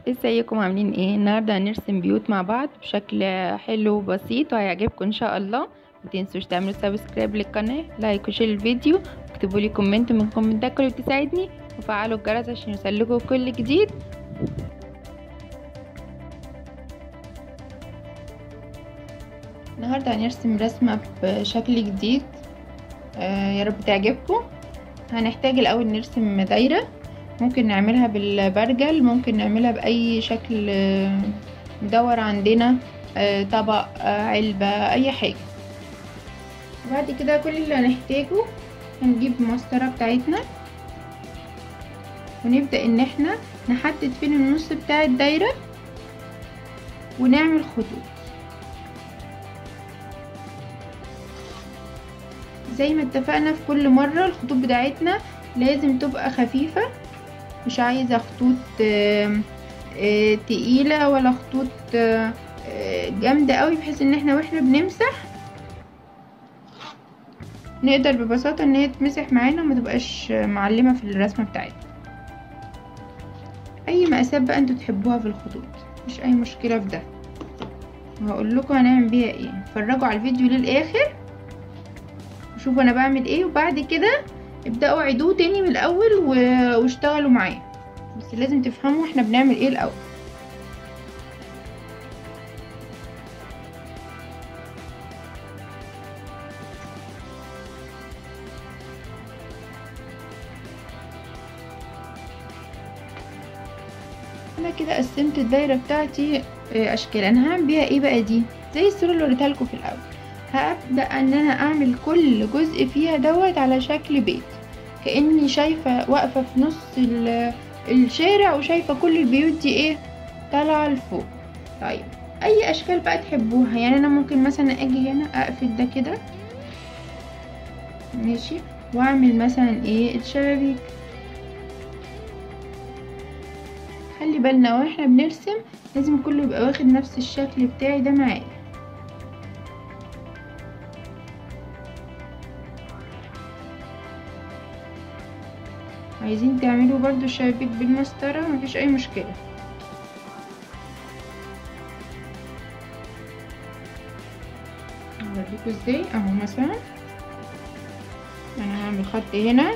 ازيكم عاملين ايه؟ النهارده هنرسم بيوت مع بعض بشكل حلو وبسيط وهيعجبكم ان شاء الله. متنسوش تعملوا سبسكرايب للقناه، لايك وشير الفيديو، واكتبوا لي كومنت من كومنتاتكم اللي بتساعدني، وفعلوا الجرس عشان يوصلكوا كل جديد. النهارده هنرسم رسمه بشكل جديد. يا رب تعجبكم. هنحتاج الاول نرسم دايره، ممكن نعملها بالبرجل، ممكن نعملها باي شكل مدور عندنا، طبق، علبة، اي حاجة. وبعد كده كل اللي هنحتاجه هنجيب المسطرة بتاعتنا، ونبدأ ان احنا نحدد فين النص بتاع الدايرة ونعمل خطوط زي ما اتفقنا في كل مرة. الخطوط بتاعتنا لازم تبقى خفيفة، مش عايزة خطوط تقيلة ولا خطوط جامدة قوي، بحيث ان احنا واحنا بنمسح نقدر ببساطة ان هي تمسح معانا وما تبقاش معلمة في الرسمة بتاعتنا. اي مقاسات بقى انتوا تحبوها في الخطوط، مش اي مشكلة في ده. وهقول لكم هنعمل بيها ايه. اتفرجوا على الفيديو للاخر وشوفوا انا بعمل ايه، وبعد كده ابدأوا عيدوه تاني من الاول واشتغلوا معايا، بس لازم تفهموا احنا بنعمل ايه الاول. انا كده قسمت الدايره بتاعتي اشكال. انا هعمل بيها ايه بقى؟ دي زي الصوره اللي وريتها لكم في الاول. هبدا ان انا اعمل كل جزء فيها دوت على شكل بيت، كاني شايفه واقفه في نص الشارع وشايفه كل البيوت دي ايه طالعه لفوق. طيب اي اشكال بقى تحبوها، يعني انا ممكن مثلا اجي هنا اقفل ده كده ماشي، واعمل مثلا ايه الشبابيك. خلي بالنا واحنا بنرسم لازم كله يبقى واخد نفس الشكل بتاعي ده معايا. عايزين تعملوا برضو الشبابيك بالمسطرة مفيش اي مشكلة. هوريكوا ازاي. اهو مثلا انا هعمل خط هنا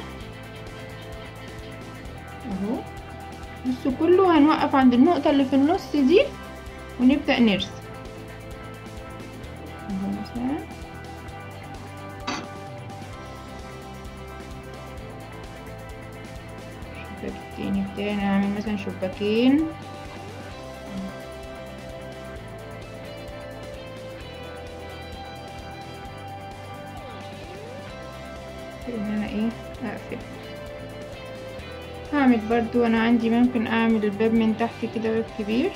اهو، بصوا كله هنوقف عند النقطة اللي في النص دي ونبدأ نرسم اهو. مثلا الشباك التاني بتاعي هعمل مثلا شباكين ان انا ايه اقفل. هعمل برضو انا عندي ممكن اعمل الباب من تحت كده باب كبير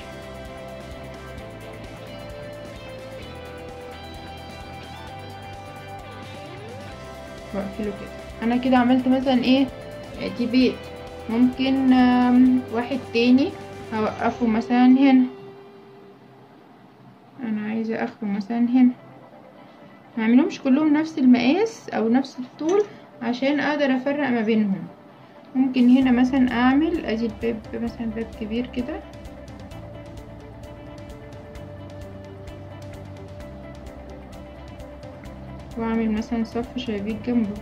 واقفله كده. انا كده عملت مثلا ايه دي بيت. ممكن واحد تاني هوقفه مثلا هنا، انا عايزة اخره مثلا هنا. معملهمش كلهم نفس المقاس او نفس الطول عشان اقدر افرق ما بينهم. ممكن هنا مثلا اعمل ادي الباب مثلا باب كبير كده، واعمل مثلا صف شبابيك جنبه.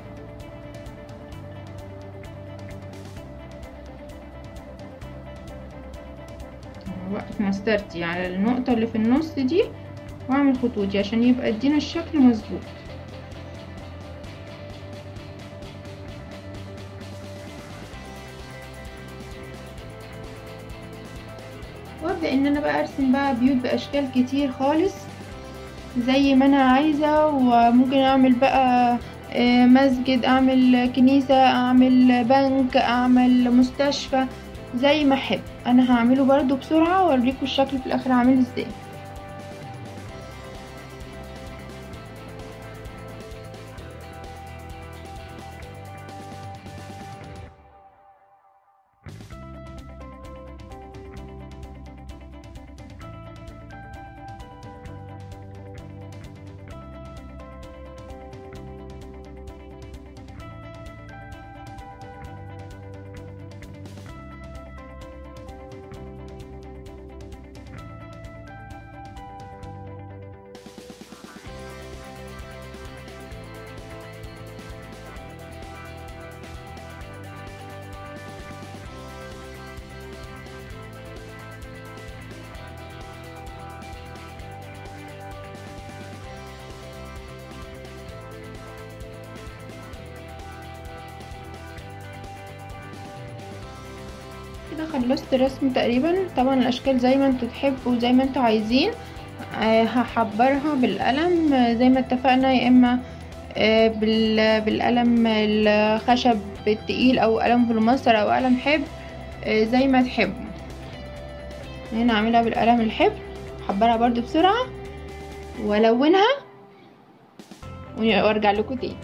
اوقف مسطرتي على النقطة اللي في النص دي واعمل خطوطي عشان يبقى ادينا الشكل مظبوط. وابدأ ان انا بقى ارسم بقى بيوت باشكال كتير خالص زي ما انا عايزة. وممكن اعمل بقى مسجد، اعمل كنيسة، اعمل بنك، اعمل مستشفى، زي ما احب. انا هعمله برضو بسرعة واوريكم الشكل في الاخر عامل ازاي. خلصت رسم تقريبا. طبعا الاشكال زي ما انتوا تحبوا وزي ما انتوا عايزين. هحبرها بالقلم زي ما اتفقنا، يا اما بالقلم الخشب التقيل او قلم فلوماستر او قلم حبر، زي ما تحبوا. هنا اعملها بالقلم الحبر، احبرها برضو بسرعة والونها وارجع لكم تاني.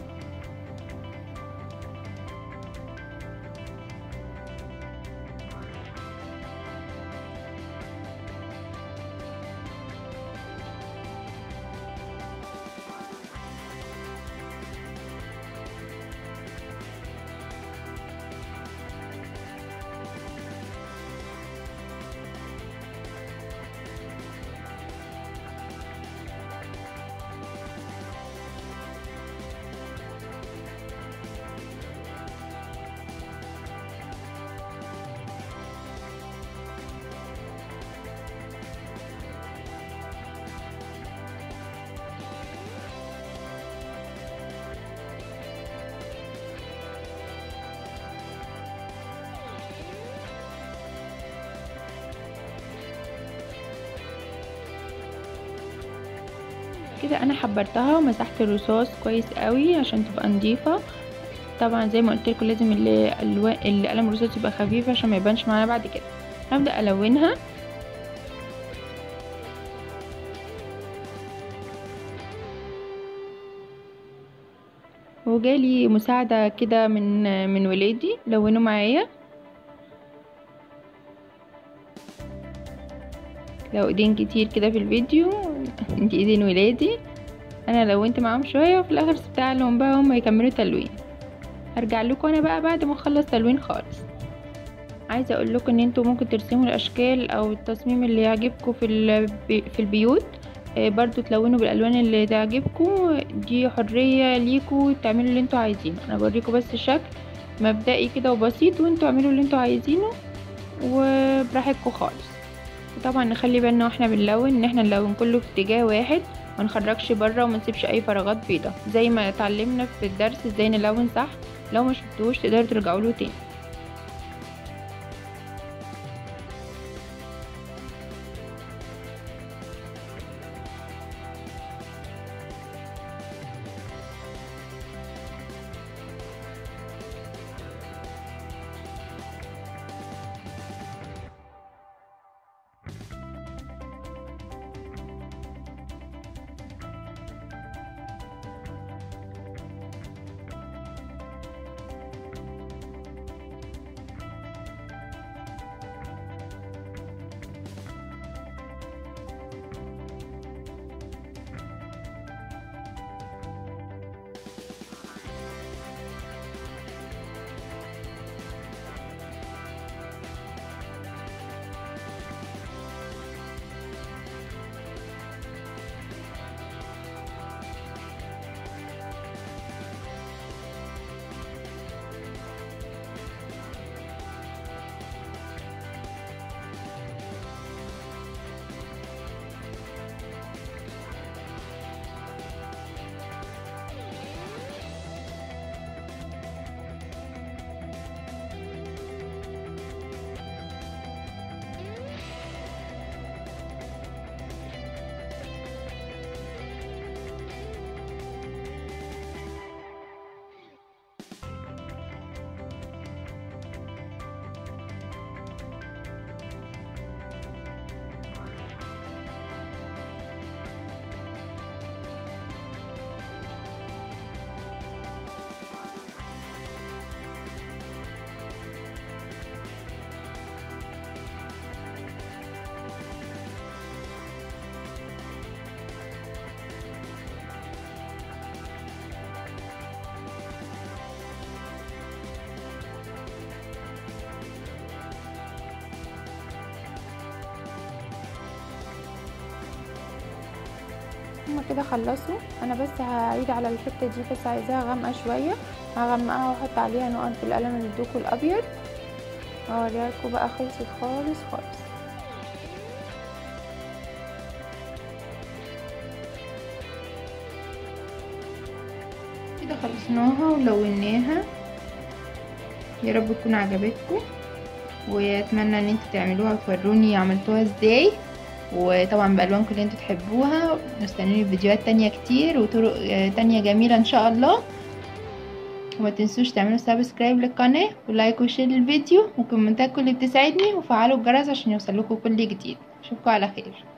كده انا حبرتها ومسحت الرصاص كويس قوي عشان تبقى نظيفه. طبعا زي ما قلت لكم لازم القلم الرصاص يبقى خفيف عشان ما يبانش معانا بعد كده. هبدا الونها. وجالي مساعده كده من ولادي لونوا معايا. لو ايدين كتير كده في الفيديو دي ايدين ولادي، انا لونت معاهم شويه وفي الاخر سبتها لهم بقى هم يكملوا تلوين. هرجع لكم انا بقى بعد ما اخلص تلوين خالص. عايزه اقول لكم ان انتوا ممكن ترسموا الاشكال او التصميم اللي يعجبكم في البيوت، برضو تلونوا بالالوان اللي تعجبكم، دي حريه ليكم تعملوا اللي انتوا عايزينه. انا بوريكم بس شكل مبدئي كده وبسيط، وانتوا اعملوا اللي انتوا عايزينه وبراحتكم خالص. طبعا نخلي بالنا واحنا بنلون ان احنا نلون كله في اتجاه واحد، ما نخرجش بره وما نسيبش اي فراغات بيضاء، زي ما اتعلمنا في الدرس ازاي نلون صح. لو ما شفتوش تقدروا ترجعوا له تاني. هما كده خلصوا. انا بس هعيد على الحته دي، بس عايزاها غامقه شويه، هغمقها واحط عليها نقط بالقلم الدوكو الابيض. هوريها لكم بقى خلصت خالص خالص. كده خلصناها ولوناها، يا رب تكون عجبتكم. واتمنى ان انتوا تعملوها وتوروني عملتوها ازاي، وطبعا بالوانكم اللي انتوا تحبوها. مستنيين فيديوهات تانية كتير وطرق تانية جميلة ان شاء الله. وما تنسوش تعملوا سبسكرايب للقناة ولايك وشير للفيديو وكومنتات كل بتساعدني، وفعلوا الجرس عشان يوصلكوا كل جديد. اشوفكم على خير.